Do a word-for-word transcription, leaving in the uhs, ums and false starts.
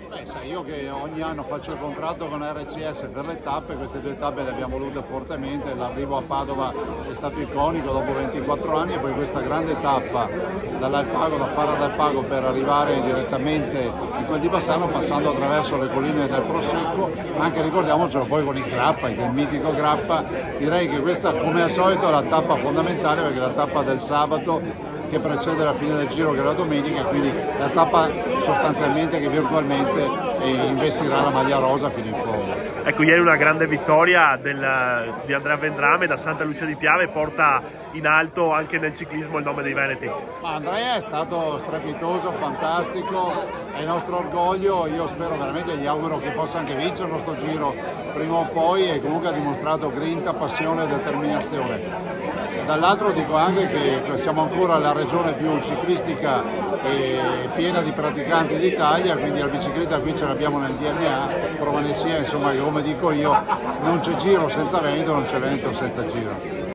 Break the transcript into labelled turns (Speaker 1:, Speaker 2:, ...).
Speaker 1: Beh, sai, io che ogni anno faccio il contratto con R C S per le tappe, queste due tappe le abbiamo volute fortemente, l'arrivo a Padova è stato iconico dopo ventiquattro anni e poi questa grande tappa dall'Alpago, da Fara d'Alpago per arrivare direttamente in quel di Bassano passando attraverso le colline del Prosecco, anche ricordiamocelo poi con il Grappa, il mitico Grappa. Direi che questa come al solito è la tappa fondamentale perché è la tappa del sabato che precede la fine del giro che è la domenica, quindi la tappa sostanzialmente che virtualmente investirà la maglia rosa fino in fondo.
Speaker 2: Ecco, ieri una grande vittoria del, di Andrea Vendrame da Santa Lucia di Piave porta in alto anche nel ciclismo il nome dei Veneti.
Speaker 1: Ma Andrea è stato strepitoso, fantastico, è il nostro orgoglio, io spero veramente, gli auguro che possa anche vincere questo giro prima o poi, e comunque ha dimostrato grinta, passione e determinazione. Dall'altro dico anche che siamo ancora la regione più ciclistica e piena di praticanti d'Italia, quindi la bicicletta qui ce l'abbiamo nel D N A, prova ne sia, insomma, come dico io, non c'è giro senza vento, non c'è vento senza giro.